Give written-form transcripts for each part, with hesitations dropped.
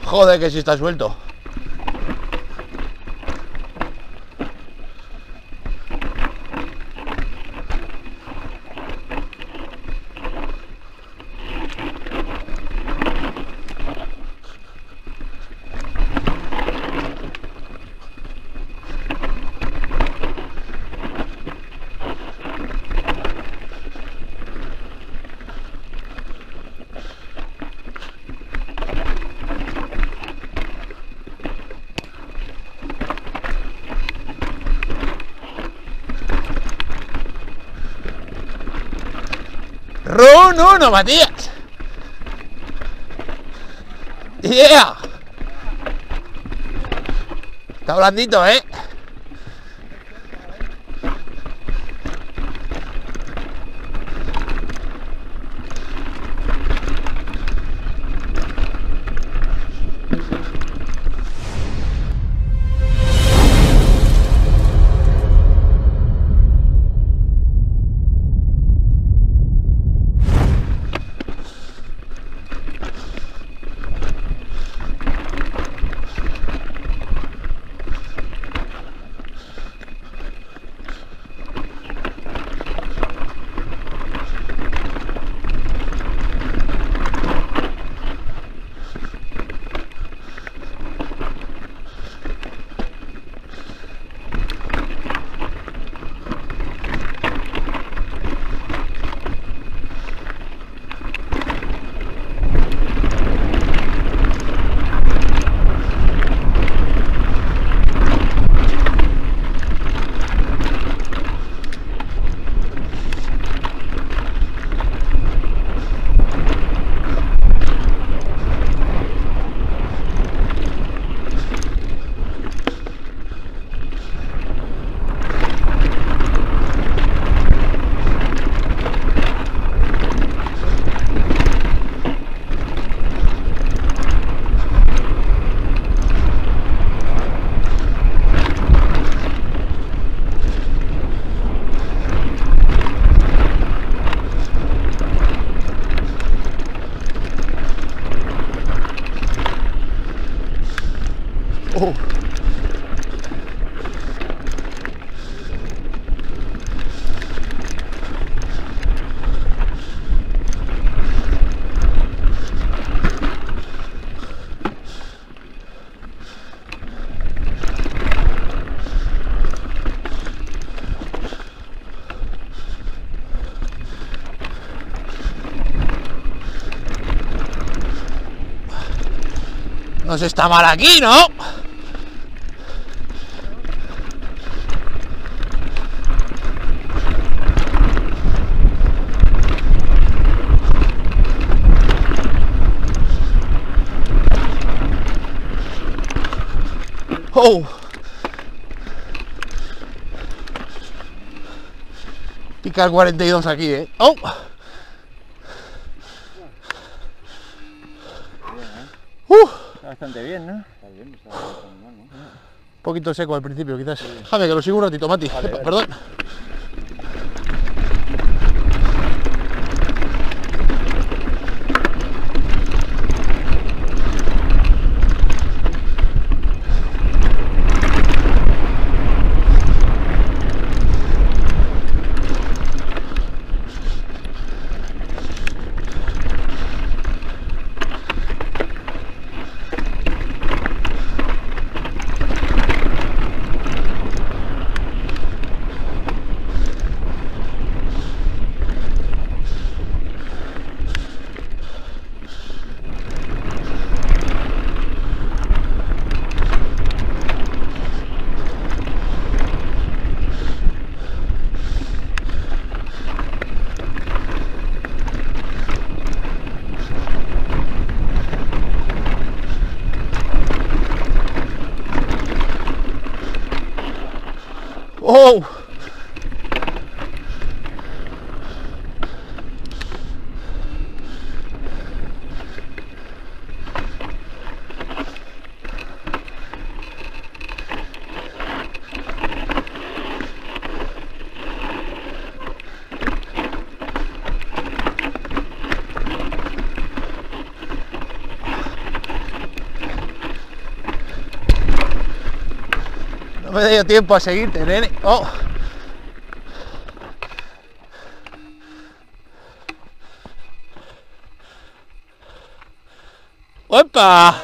Joder, que sí está suelto. Run 1, Matías. Yeah. Está blandito, ¿eh? No se está mal aquí, ¿no? Oh. Pica el 42 aquí, ¿eh? Oh. Bastante bien, ¿no? Está bien, está mal, ¿no? Un poquito seco al principio, quizás. Sí. Déjame que lo sigo un ratito, Mati. Vale, vale. Perdón. Oh. No me dio tiempo a seguirte, nene. ¡Oh! ¡Opa!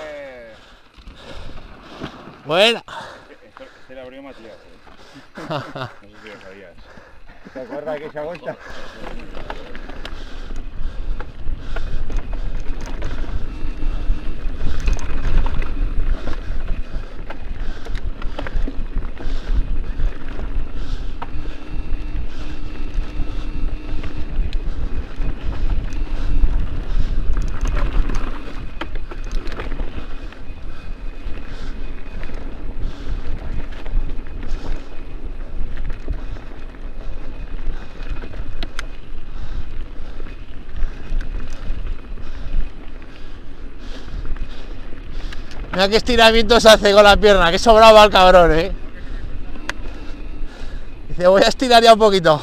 Buena. Se le abrió Matías. No sé si lo sabías. ¿Te acuerdas que esa vuelta? Mira qué estiramientos hace con la pierna, que sobraba el cabrón, Dice, voy a estirar ya un poquito.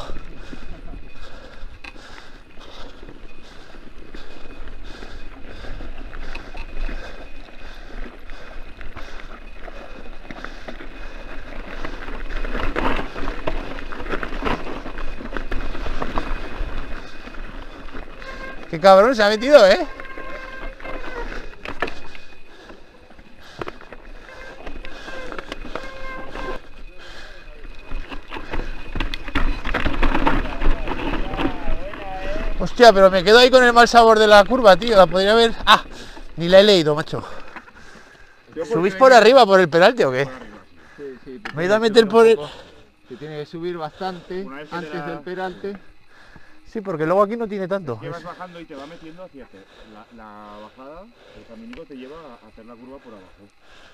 Qué cabrón se ha metido, Hostia, pero me quedo ahí con el mal sabor de la curva, tío. La podría haber... Ah, ni la he leído, macho. ¿Subís por arriba, por el peralte o qué? Sí. Me he ido a meter por el... Se tiene que subir bastante antes del peralte. Sí, porque luego aquí no tiene tanto. Que vas bajando y te va metiendo hacia la bajada, el camino te lleva a hacer la curva por abajo.